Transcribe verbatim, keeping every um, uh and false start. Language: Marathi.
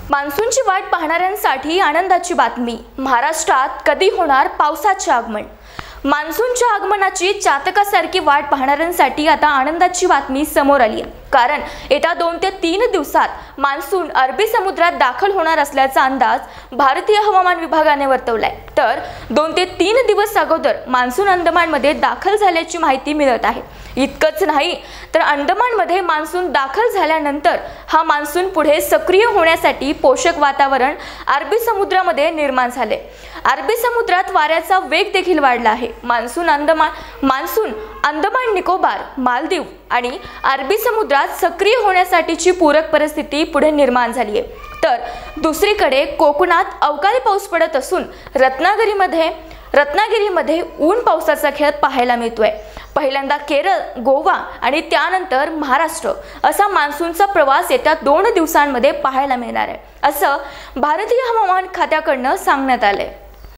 मान्सूनची वाट पाहणाऱ्यांसाठी आनंदाची बातमी। महाराष्ट्रात कधी होणार पावसाचे आगमन। मान्सूनच्या आगमनाची चातकासारखी वाट पाहणाऱ्यांसाठी आता आनंदाची बातमी समोर आली आहे, कारण येत्या दोन ते तीन दिवसात मान्सून अरबी समुद्रात दाखल होणार असल्याचा अंदाज भारतीय हवामान विभागाने वर्तवलाय। तर दोन ते तीन दिवस अगोदर मान्सून अंदमानमध्ये दाखल झाल्याची माहिती मिळत आहे। इतकंच नाही तर अंदमानमध्ये मान्सून दाखल झाल्यानंतर हा मान्सून पुढे सक्रिय होण्यासाठी पोषक वातावरण अरबी समुद्रामध्ये निर्माण झाले। अरबी समुद्रात वाऱ्याचा वेग देखील वाढला आहे। मान्सून अंदमान मान्सून अंदमान निकोबार, मालदीव आणि अरबी समुद्रात सक्रिय होण्यासाठीची पूरक परिस्थिती पुढे निर्माण झाली आहे। तर दुसरीकडे कोकणात अवकाळी पाऊस पडत असून रत्नागिरीमध्ये रत्नागिरीमध्ये ऊन पावसाचा खेळ पाहायला मिळतोय। पहिल्यांदा केरळ, गोवा आणि त्यानंतर महाराष्ट्र असा मान्सूनचा प्रवास येत्या दोन दिवसांमध्ये पाहायला मिळणार आहे, असं भारतीय हवामान खात्याकडून सांगण्यात आले।